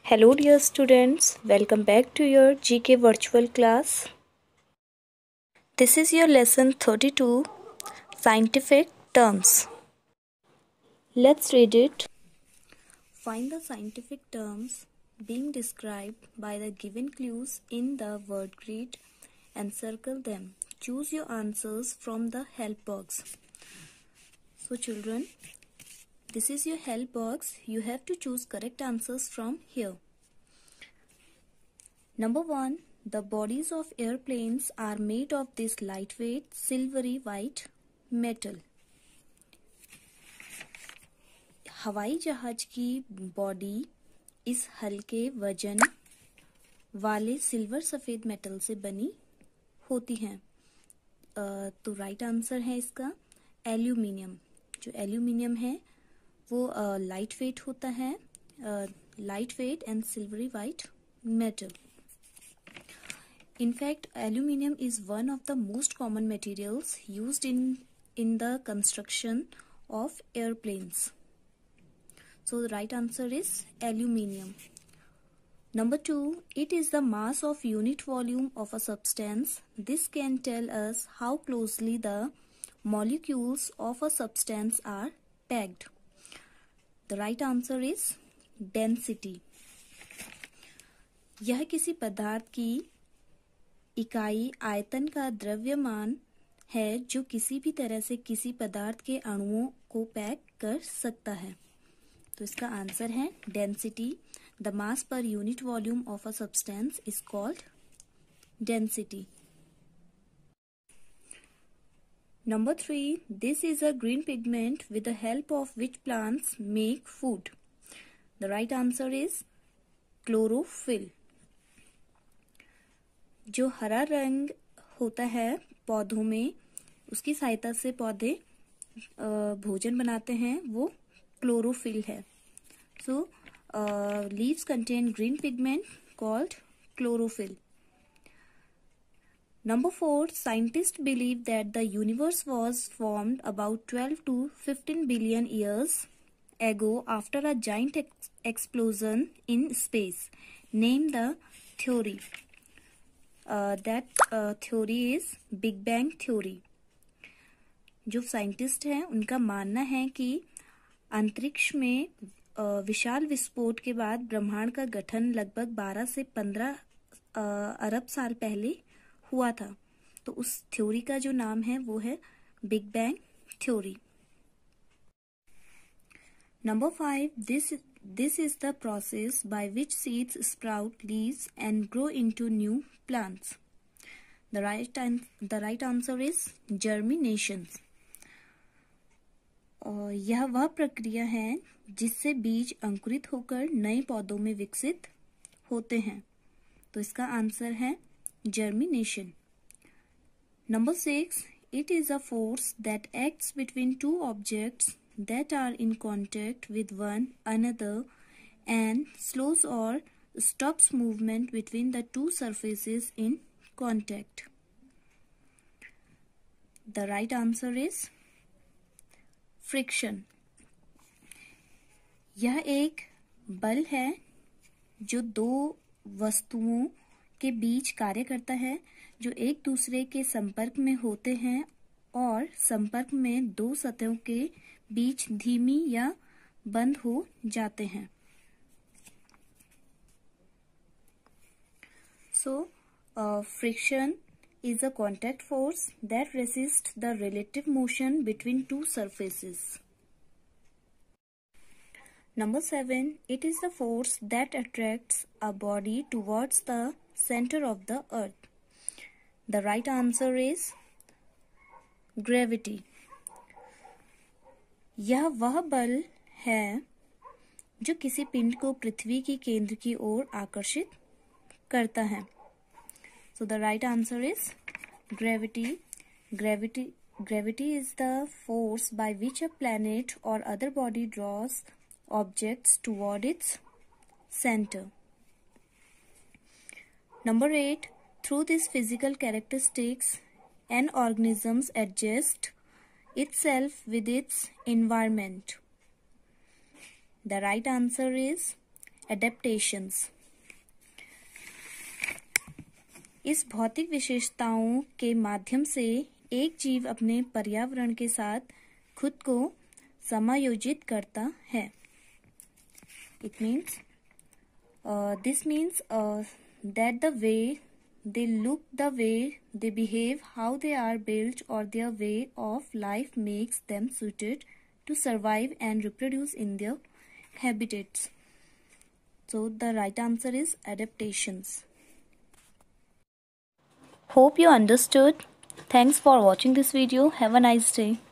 Hello dear students, welcome back to your GK virtual class. This is your lesson 32, Scientific Terms. Let's read it. Find the scientific terms being described by the given clues in the word grid and circle them. Choose your answers from the help box. So children, this is your help box. You have to choose correct answers from here. Number 1. The bodies of airplanes are made of this lightweight, silvery white metal. हवाई जहाज की body इस हल्के वजन वाले silver सफ़ेद metal से बनी होती हैं। तो राइट आंसर है इसका एल्यूमिनियम। जो एल्यूमिनियम है वो लाइट वेट होता है, light weight and silvery white metal. In fact, aluminium is one of the most common materials used in the construction of airplanes. So the right answer is aluminium. Number 2, it is the mass of unit volume of a substance. This can tell us how closely the molecules of a substance are packed. The right answer is density. यह किसी पदार्थ की इकाई आयतन का द्रव्यमान है जो किसी भी तरह से किसी पदार्थ के अणुओं को पैक कर सकता है. तो इसका आंसर है density. The mass per unit volume of a substance is called density. Number 3, this is a green pigment with the help of which plants make food. The right answer is chlorophyll. जो हरा रंग होता है पौधों में, उसकी सहायता से पौधे भोजन बनाते हैं, वो क्लोरोफिल है. So leaves contain green pigment called chlorophyll. Number 4, scientists believe that the universe was formed about 12 to 15 billion years ago after a giant explosion in space. Name the theory. That theory is Big Bang theory. जो scientist हैं उनका मानना है कि अंतरिक्ष में विशाल विस्फोट के बाद ब्रह्मांड का गठन लगभग 12 से 15 अरब साल पहले हुआ था. तो उस थ्योरी का जो नाम है वो है big bang theory. Number 5, this is the process by which seeds sprout leaves and grow into new plants. The right answer is germination. यह वह प्रक्रिया है जिससे बीज अंकुरित होकर नए पौधों में विकसित होते हैं. तो इसका आंसर है germination. Number 6, it is a force that acts between two objects that are in contact with one another and slows or stops movement between the two surfaces in contact. The right answer is friction. यह एक बल है जो दो वस्तुओं के बीच कार्य करता है, जो एक दूसरे के संपर्क में होते हैं और संपर्क में दो सतहों के बीच धीमी या बंद हो जाते हैं. So, friction is a contact force that resists the relative motion between two surfaces. Number 7, it is the force that attracts a body towards the center of the earth. The right answer is gravity. यह वह बल है जो किसी पिंड को पृथ्वी की केंद्र की ओर आकर्षित करता है. So the right answer is gravity. Gravity is the force by which a planet or other body draws objects toward its center. Number 8, through these physical characteristics, an organism adjusts itself with its environment. The right answer is adaptations. इस भौतिक विशेषताओं के माध्यम से एक जीव अपने पर्यावरण के साथ खुद को समायोजित करता है। It means this means that the way they look, the way they behave, how they are built, or their way of life makes them suited to survive and reproduce in their habitats. So the right answer is adaptations. Hope you understood. Thanks for watching this video. Have a nice day.